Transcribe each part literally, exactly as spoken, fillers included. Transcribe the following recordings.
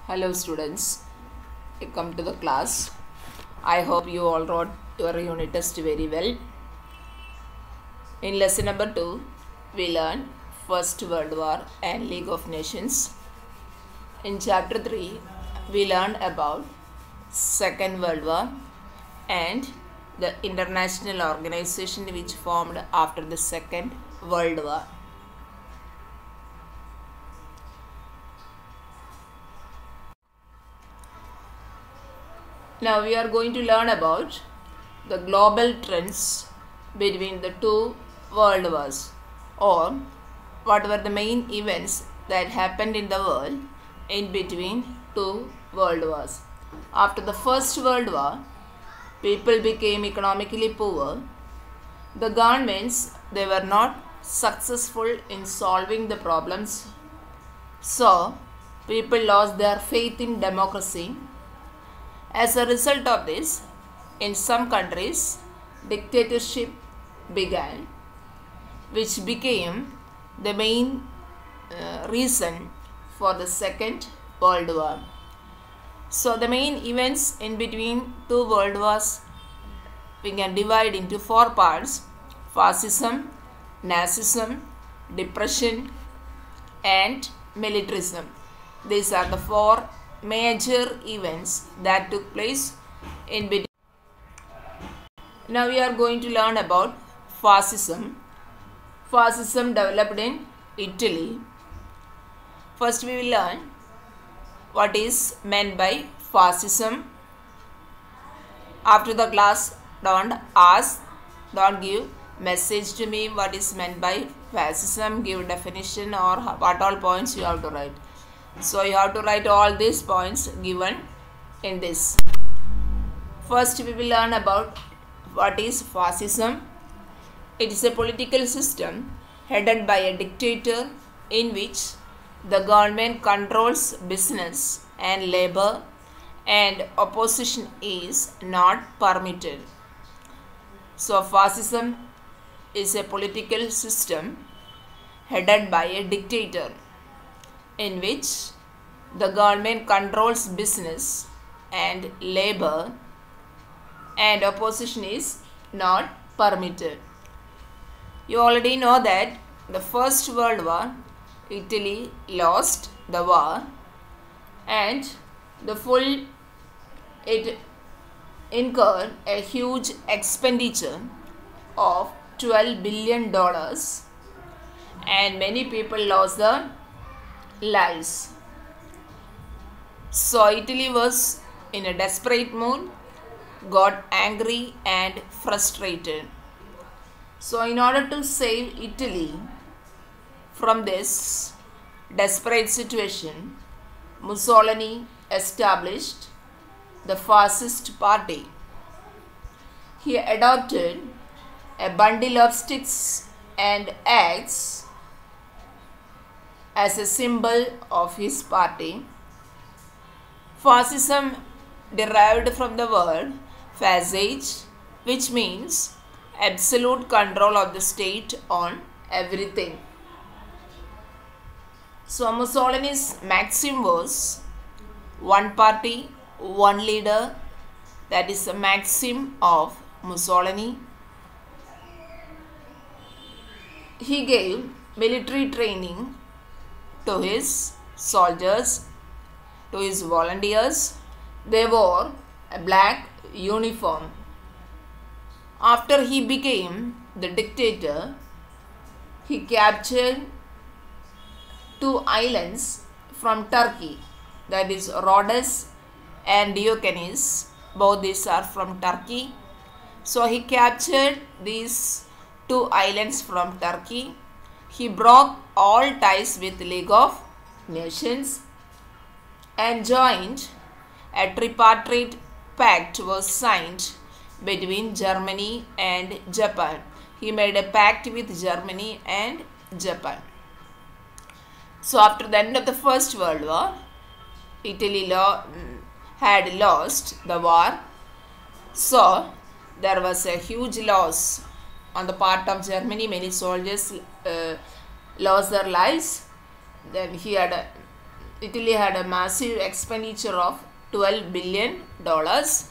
Hello students, welcome to the class. I hope you all wrote your unit test very well. In lesson number two, we learned First World War and League of Nations. In chapter three, we learned about Second World War and the international organization which formed after the Second World War. Now we are going to learn about the global trends between the two world wars, or what were the main events that happened in the world in between two world wars. After the First World War, people became economically poor. The governments, they were not successful in solving the problems, so people lost their faith in democracy. As a result of this, in some countries, dictatorship began, which became the main uh, reason for the Second World War. So the main events in between two world wars we can divide into four parts: fascism, Nazism, depression, and militarism. These are the four major events that took place in between. Now we are going to learn about fascism. Fascism developed in Italy. First we will learn what is meant by fascism. After the class, don't ask, don't give message to me what is meant by fascism, give definition or what all points you have to write. So you have to write all these points given in this. First we will learn about what is fascism. It is a political system headed by a dictator in which the government controls business and labor and opposition is not permitted. So fascism is a political system headed by a dictator in which the government controls business and labor and opposition is not permitted. You already know that the First World War, Italy lost the war and the full it incurred a huge expenditure of twelve billion dollars and many people lost their lives. So Italy was in a desperate mood, got angry and frustrated. So in order to save Italy from this desperate situation, Mussolini established the fascist party. He adopted a bundle of sticks and axes as a symbol of his party. Fascism derived from the word fascist, which means absolute control of the state on everything. So Mussolini's maxim was one party, one leader. That is the maxim of Mussolini. He gave military training to his soldiers, to his volunteers. They wore a black uniform. After he became the dictator, he captured two islands from Turkey, that is Rhodes and Diocanes. Both these are from Turkey. So he captured these two islands from Turkey. He broke all ties with League of Nations and joined a tripartite pact was signed between Germany and Japan. He made a pact with Germany and Japan. So after the end of the First World War, Italy lo had lost the war. So there was a huge loss on the part of Germany. Many soldiers uh, lost their lives. Then he had Italy had a massive expenditure of twelve billion dollars.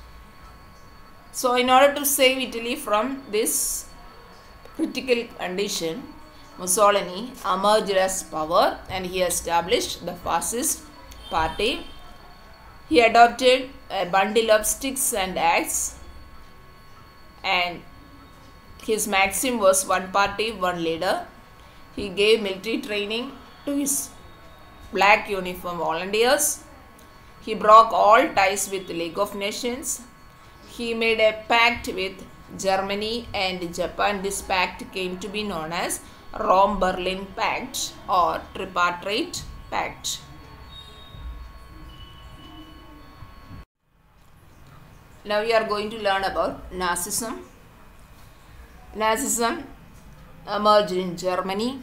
So in order to save Italy from this critical condition, Mussolini emerged as power and he established the fascist party. He adopted a bundle of sticks and axes, and his maxim was one party, one leader. He gave military training to his black uniform volunteers. He broke all ties with the League of Nations. He made a pact with Germany and Japan. This pact came to be known as Rome-Berlin Pact or Tripartite Pact. Now we are going to learn about Nazism. Nazism emerged in Germany.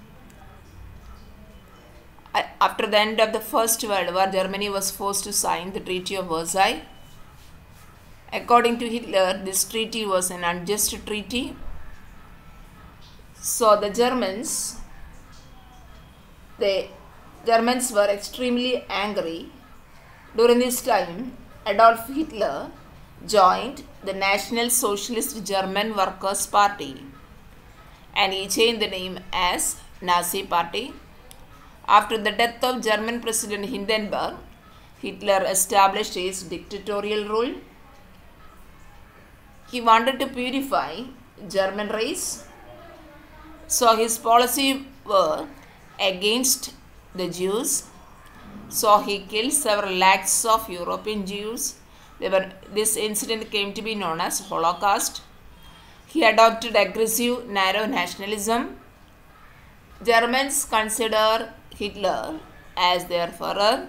After the end of the First World War, Germany was forced to sign the Treaty of Versailles. According to Hitler, this treaty was an unjust treaty. So the Germans, the Germans were extremely angry. During this time, Adolf Hitler joined the National Socialist German Workers' Party and he changed the name as Nazi Party. After the death of German President Hindenburg, Hitler established his dictatorial rule. He wanted to purify German race. So his policy were against the Jews. So he killed several lakhs of European Jews. They were, this incident came to be known as Holocaust. He adopted aggressive narrow nationalism. Germans consider Hitler as their Führer.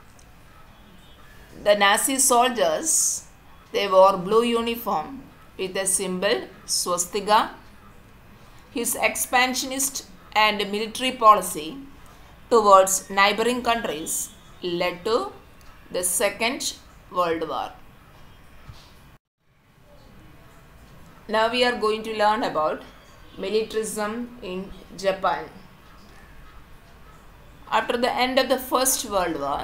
The Nazi soldiers, they wore blue uniform with the symbol swastika. His expansionist and military policy towards neighboring countries led to the Second World War. Now we are going to learn about militarism in Japan. After the end of the First World War,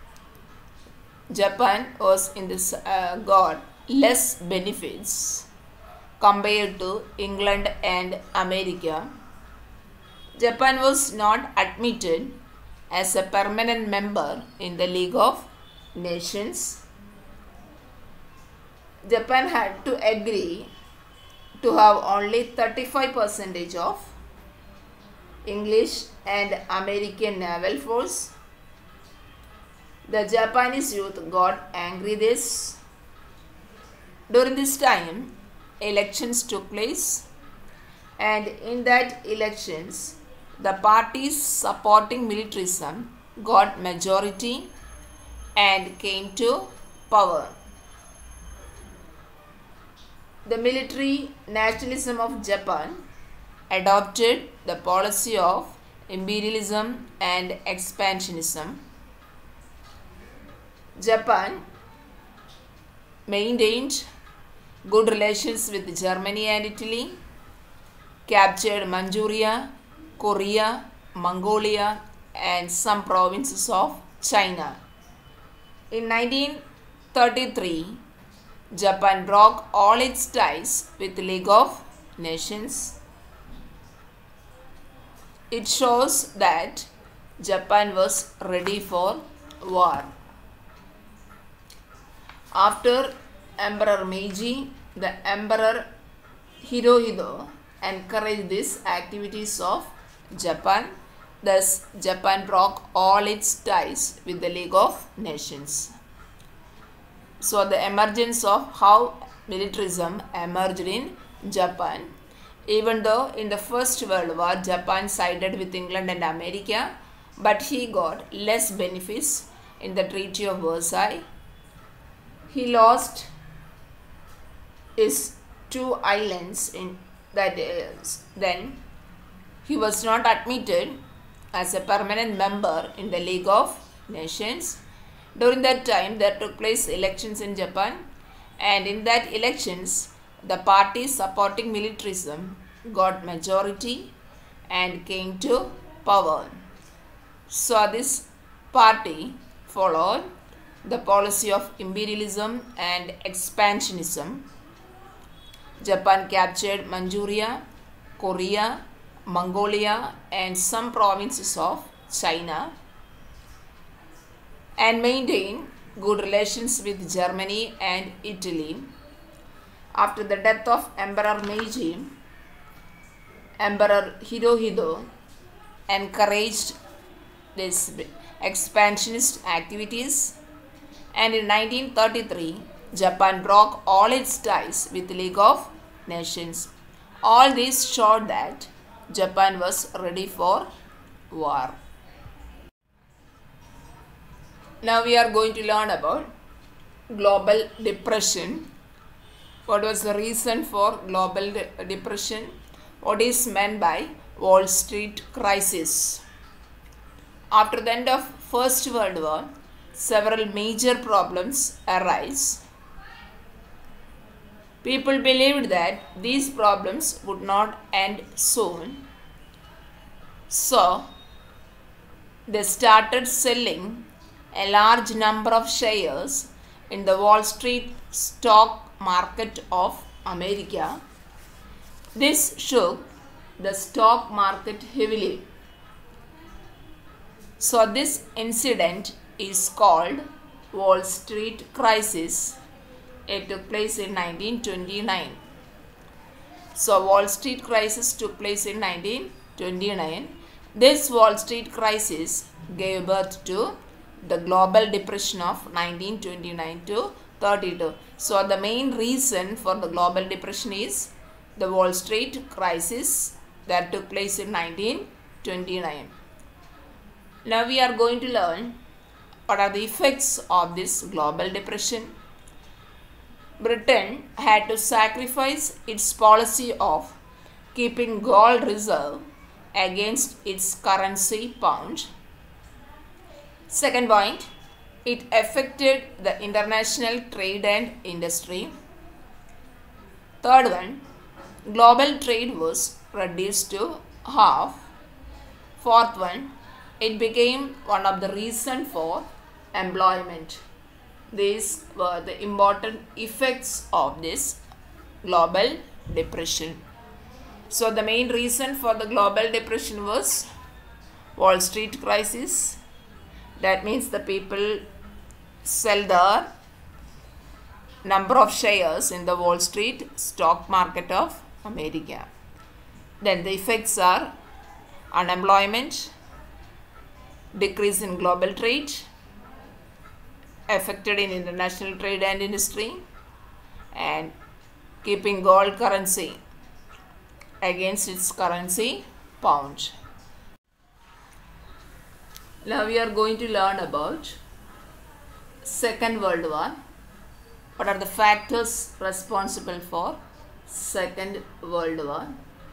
Japan was in this uh, got less benefits compared to England and America. Japan was not admitted as a permanent member in the League of Nations. Japan had to agree to have only thirty-five percent of English and American naval force. The Japanese youth got angry this. During this time, elections took place, and in that elections, the parties supporting militarism got majority and came to power. The military nationalism of Japan adopted the policy of imperialism and expansionism. Japan maintained good relations with Germany and Italy, captured Manchuria, Korea, Mongolia, and some provinces of China. In nineteen thirty-three, Japan broke all its ties with the League of Nations. It shows that Japan was ready for war. After Emperor Meiji, the Emperor Hirohito encouraged these activities of Japan. Thus, Japan broke all its ties with the League of Nations. So, the emergence of how militarism emerged in Japan. Even though in the First World War, Japan sided with England and America, but he got less benefits in the Treaty of Versailles. He lost his two islands in that is, then he was not admitted as a permanent member in the League of Nations. During that time, there took place elections in Japan, and in that elections, the parties supporting militarism got majority and came to power. So this party followed the policy of imperialism and expansionism. Japan captured Manchuria, Korea, Mongolia, and some provinces of China, and maintained good relations with Germany and Italy. After the death of Emperor Meiji, Emperor Hirohito encouraged these expansionist activities, and in nineteen thirty-three, Japan broke all its ties with League of Nations. All this showed that Japan was ready for war. Now we are going to learn about global depression. What was the reason for global de depression? What is meant by Wall Street crisis? After the end of First World War, several major problems arise. People believed that these problems would not end soon. So, they started selling a large number of shares in the Wall Street stock market of America. This shook the stock market heavily. So, this incident is called Wall Street crisis. It took place in nineteen twenty-nine. So, Wall Street crisis took place in nineteen twenty-nine. This Wall Street crisis gave birth to the global depression of nineteen twenty-nine to thirty-two. So, the main reason for the global depression is the Wall Street crisis that took place in nineteen twenty-nine. Now, we are going to learn what are the effects of this global depression. Britain had to sacrifice its policy of keeping gold reserve against its currency pound. Second point, it affected the international trade and industry. Third one, global trade was reduced to half. Fourth one, it became one of the reasons for employment. These were the important effects of this global depression. So, the main reason for the global depression was Wall Street crisis. That means the people sell their number of shares in the Wall Street stock market of America. Then the effects are unemployment, decrease in global trade, affected in international trade and industry, and keeping gold currency against its currency pound. Now we are going to learn about Second World War. What are the factors responsible for Second World War?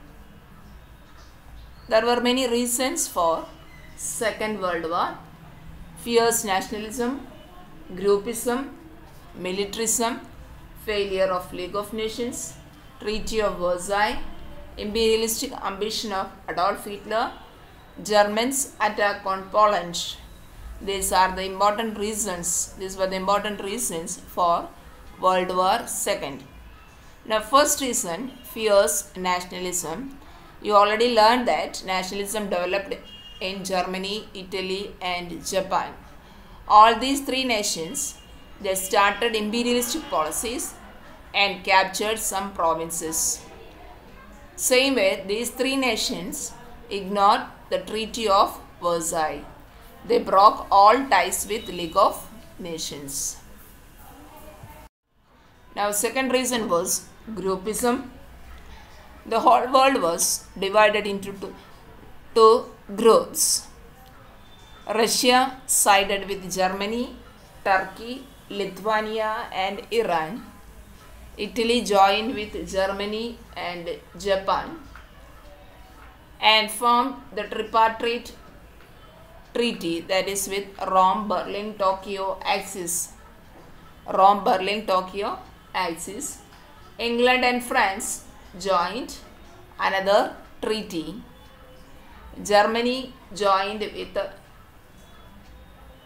There were many reasons for Second World War. Fierce nationalism, groupism, militarism, failure of League of Nations, Treaty of Versailles, imperialistic ambition of Adolf Hitler, Germans' attack on Poland. These are the important reasons. These were the important reasons for World War Second. Now, first reason, fierce nationalism. You already learned that nationalism developed in Germany, Italy, and Japan. All these three nations, they started imperialistic policies and captured some provinces. Same way, these three nations ignored the Treaty of Versailles. They broke all ties with League of Nations. Now, second reason was groupism. The whole world was divided into two, two groups. Russia sided with Germany, Turkey, Lithuania, and Iran. Italy joined with Germany and Japan and formed the tripartite treaty, that is with Rome, Berlin, Tokyo axis. Rome, Berlin, Tokyo axis. England and France joined another treaty. Germany joined with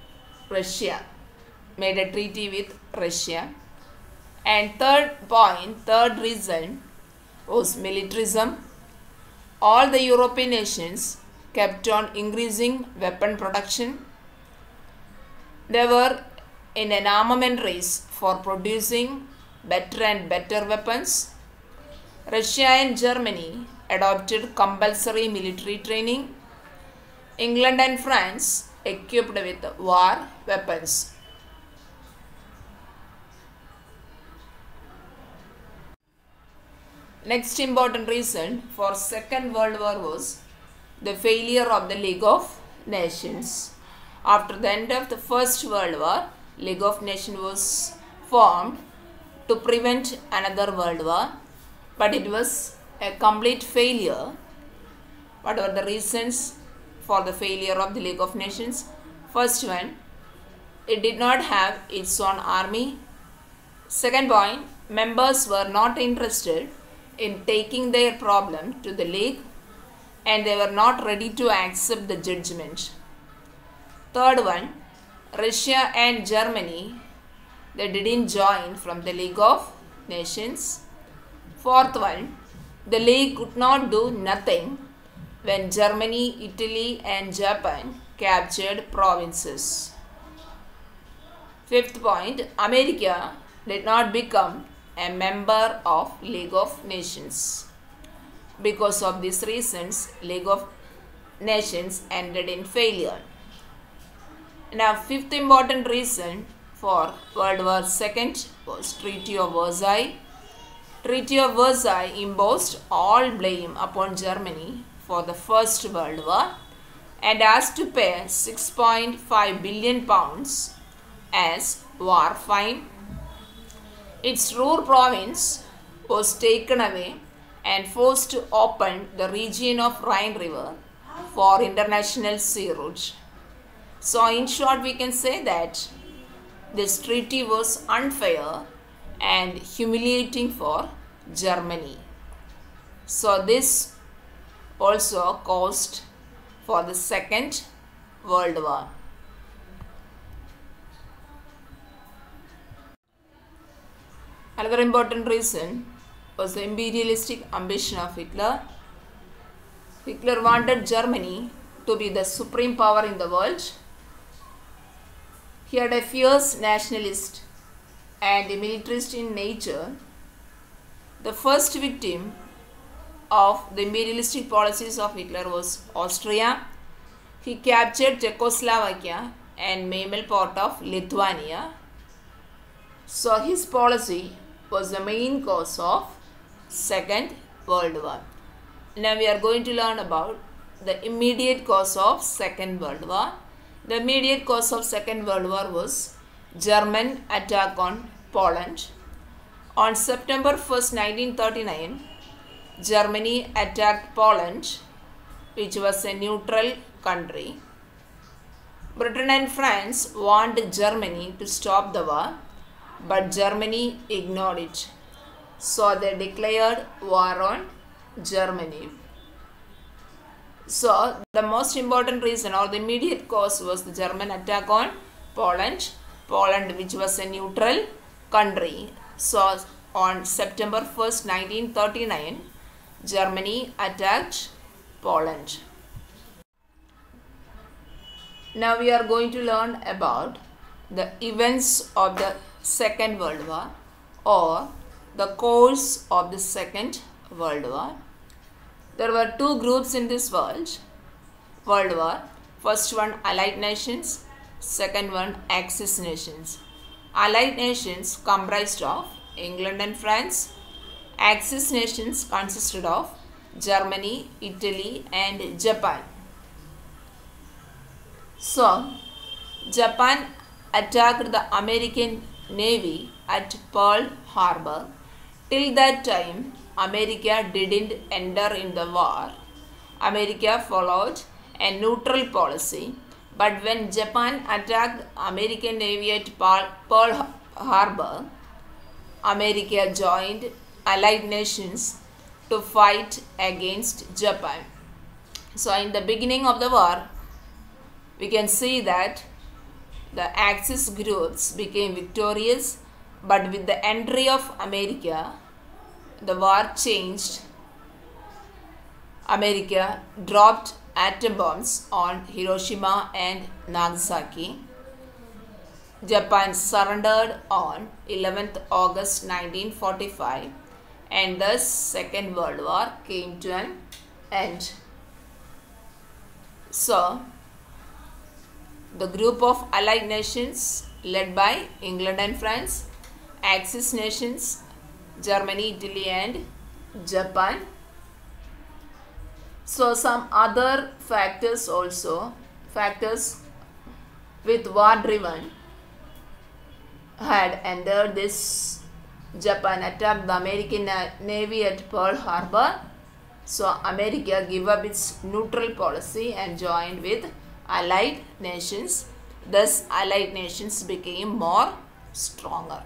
Russia, made a treaty with Russia. And third point, third reason was militarism. All the European nations kept on increasing weapon production. They were in an armament race for producing better and better weapons. Russia and Germany adopted compulsory military training. England and France equipped with war weapons. Next important reason for Second World War was the failure of the League of Nations. After the end of the First World War, League of Nations was formed to prevent another world war, but it was a complete failure. What were the reasons for the failure of the League of Nations? First one, it did not have its own army. Second point, members were not interested in taking their problem to the League, and they were not ready to accept the judgment. Third one, Russia and Germany, they didn't join from the League of Nations. Fourth one, the League could not do nothing when Germany, Italy and Japan captured provinces. Fifth point, America did not become a member of League of Nations. Because of these reasons, League of Nations ended in failure. Now, fifth important reason for World War Second was Treaty of Versailles. Treaty of Versailles imposed all blame upon Germany for the First World War and asked to pay six point five billion pounds as war fine. Its Ruhr province was taken away and forced to open the region of Rhine River for international sea route. So in short, we can say that this treaty was unfair and humiliating for Germany. So this also caused for the Second World War. Another important reason was the imperialistic ambition of Hitler. Hitler wanted Germany to be the supreme power in the world. He had a fierce nationalist and militarist in nature. The first victim of the imperialistic policies of Hitler was Austria. He captured Czechoslovakia and Memel port of Lithuania. So his policy was the main cause of Second World War. Now we are going to learn about the immediate cause of Second World War. The immediate cause of Second World War was German attack on Poland. On September first, nineteen thirty-nine, Germany attacked Poland, which was a neutral country. Britain and France wanted Germany to stop the war, but Germany ignored it. So they declared war on Germany. So the most important reason or the immediate cause was the German attack on Poland. Poland, which was a neutral country. So on September first, nineteen thirty-nine, Germany attacked Poland. Now we are going to learn about the events of the Second World War or the course of the Second World War. There were two groups in this world, World War. First one, Allied nations. Second one, Axis nations. Allied nations comprised of England and France. Axis nations consisted of Germany, Italy and Japan. So, Japan attacked the American Navy at Pearl Harbor. Till that time, America didn't enter in the war. America followed a neutral policy. But when Japan attacked American Navy at Pearl Harbor, America joined Allied nations to fight against Japan. So in the beginning of the war, we can see that the Axis groups became victorious, but with the entry of America, the war changed. America dropped atom bombs on Hiroshima and Nagasaki. Japan surrendered on eleventh August nineteen forty-five, and thus Second World War came to an end. So, the group of allied nations led by England and France, Axis nations Germany, Italy and Japan. So some other factors also, factors with war driven had entered this. Japan attacked the American Navy at Pearl Harbor. So America gave up its neutral policy and joined with allied nations. Thus allied nations became more stronger.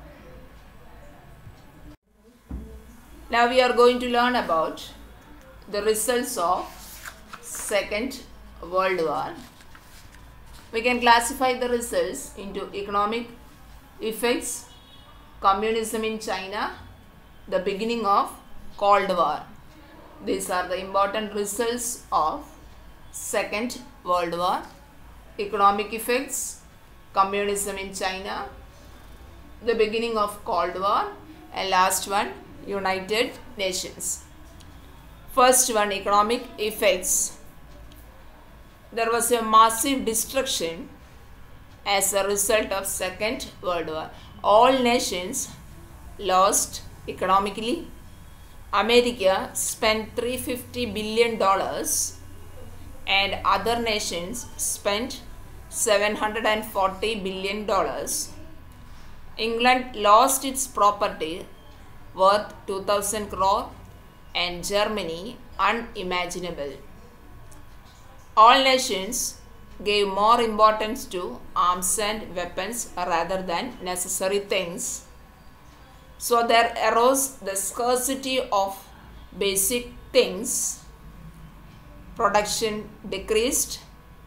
Now we are going to learn about the results of Second World War. We can classify the results into economic effects, communism in China, the beginning of Cold War. These are the important results of Second World War. Economic effects, communism in China, the beginning of Cold War, and last one, United Nations. First one, economic effects. There was a massive destruction as a result of Second World War. All nations lost economically. America spent three hundred fifty billion dollars and other nations spent seven hundred forty billion dollars. England lost its property worth two thousand crore and Germany unimaginable. All nations gave more importance to arms and weapons rather than necessary things. So there arose the scarcity of basic things. Production decreased.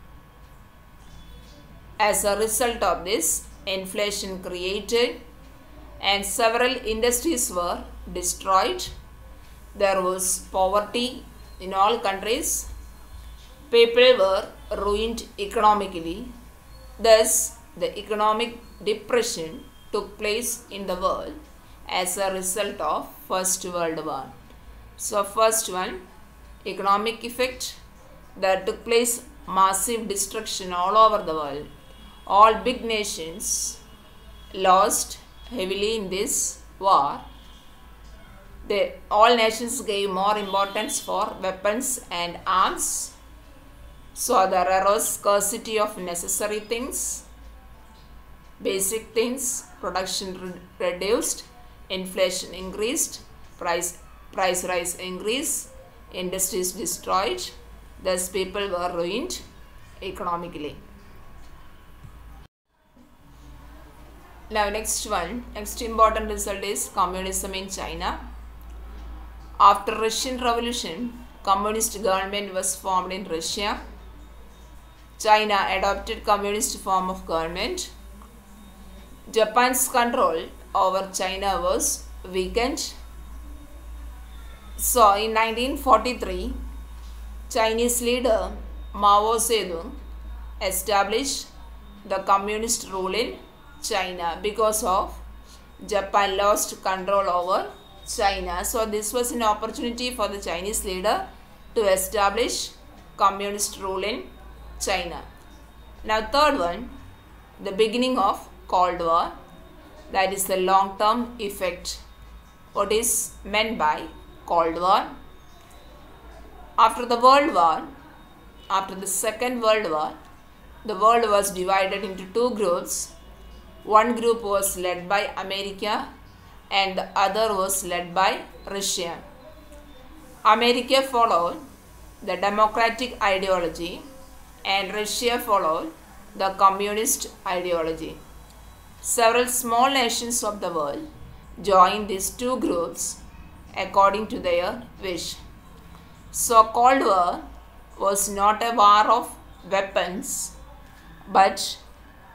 As a result of this, inflation created and several industries were destroyed. There was poverty in all countries. People were ruined economically. Thus, the economic depression took place in the world as a result of First World War. So, first one, economic effect. There took place massive destruction all over the world. All big nations lost heavily in this war. They, all nations gave more importance for weapons and arms. So there arose scarcity of necessary things, basic things, production re reduced, inflation increased, price, price rise increased, industries destroyed, thus people were ruined economically. Now next one, next important result is communism in China. After Russian Revolution, communist government was formed in Russia. China adopted communist form of government. Japan's control over China was weakened. So in nineteen forty-three, Chinese leader Mao Zedong established the communist rule in China because of Japan lost control over China. So this was an opportunity for the Chinese leader to establish communist rule in China. Now third one, the beginning of Cold War, that is the long-term effect. What is meant by Cold War? After the World War, after the Second World War, the world was divided into two groups. One group was led by America and the other was led by Russia. America followed the democratic ideology and Russia followed the communist ideology. Several small nations of the world joined these two groups according to their wish. So Cold War was not a war of weapons but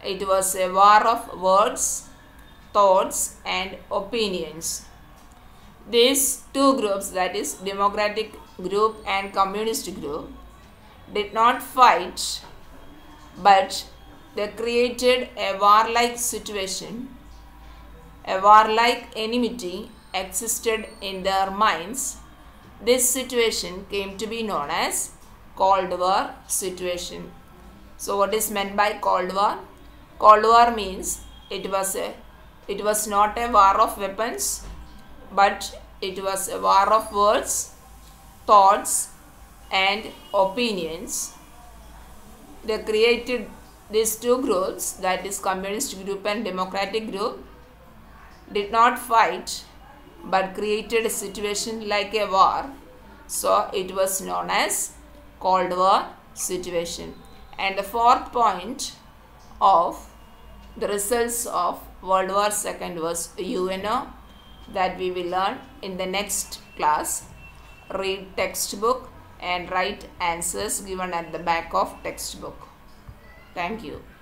It was a war of words, thoughts and opinions. These two groups, that is Democratic group and Communist group, did not fight, but they created a warlike situation. A warlike enmity existed in their minds. This situation came to be known as Cold War situation. So what is meant by Cold War? Cold War means it was a it was not a war of weapons, but it was a war of words, thoughts and opinions. They created these two groups, that is Communist group and Democratic group, did not fight but created a situation like a war. So it was known as Cold War situation. And the fourth point of the results of World War Second was U N O, that we will learn in the next class. Read textbook and write answers given at the back of textbook. Thank you.